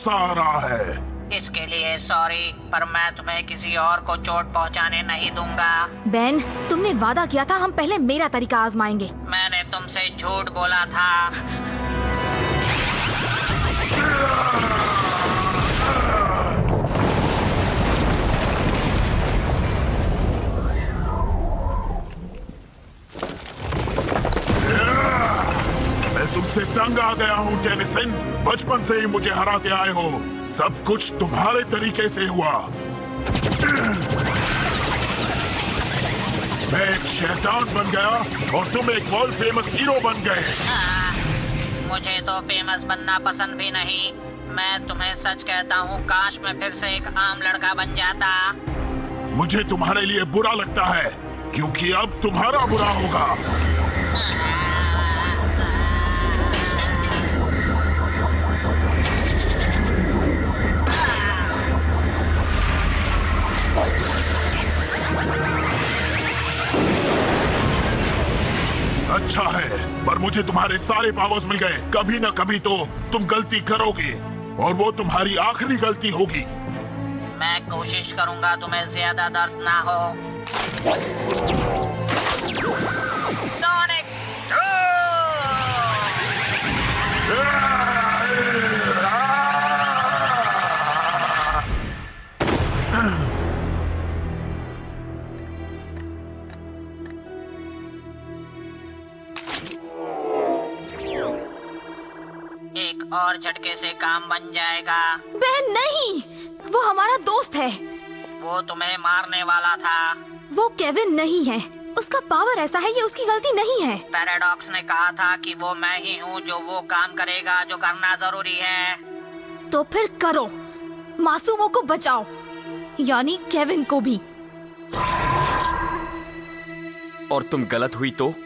गुस्सा आ रहा है। इसके लिए सॉरी, पर मैं तुम्हें किसी और को चोट पहुंचाने नहीं दूंगा। बेन, तुमने वादा किया था हम पहले मेरा तरीका आजमाएंगे। मैंने तुमसे झूठ बोला था। मैं तुमसे तंग आ गया हूँ टेनिसन। बचपन से ही मुझे हराते आए हो। सब कुछ तुम्हारे तरीके से हुआ। मैं एक शैतान बन गया और तुम एक वर्ल्ड फेमस हीरो बन गए। मुझे तो फेमस बनना पसंद भी नहीं। मैं तुम्हें सच कहता हूँ, काश मैं फिर से एक आम लड़का बन जाता। मुझे तुम्हारे लिए बुरा लगता है, क्योंकि अब तुम्हारा बुरा होगा। अच्छा है, पर मुझे तुम्हारे सारे पावर्स मिल गए। कभी न कभी तो तुम गलती करोगे, और वो तुम्हारी आखिरी गलती होगी। मैं कोशिश करूंगा तुम्हें ज्यादा दर्द ना हो। सोनिक एक और झटके से काम बन जाएगा। बेन नहीं, वो हमारा दोस्त है। वो तुम्हें मारने वाला था। वो केविन नहीं है। उसका पावर ऐसा है, ये उसकी गलती नहीं है। पैराडॉक्स ने कहा था कि वो मैं ही हूँ जो वो काम करेगा जो करना जरूरी है। तो फिर करो, मासूमों को बचाओ, यानी केविन को भी। और तुम गलत हुई तो